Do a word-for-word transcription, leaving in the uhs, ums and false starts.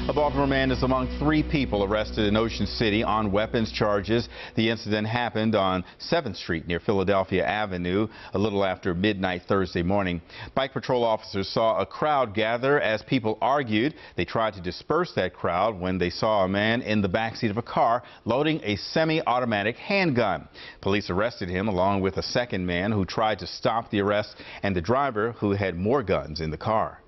A Baltimore man is among three people arrested in Ocean City on weapons charges. The incident happened on seventh street near Philadelphia Avenue a little after midnight Thursday morning. Bike patrol officers saw a crowd gather as people argued. They tried to disperse that crowd when they saw a man in the backseat of a car loading a semi-automatic handgun. Police arrested him along with a second man who tried to stop the arrest and the driver who had more guns in the car.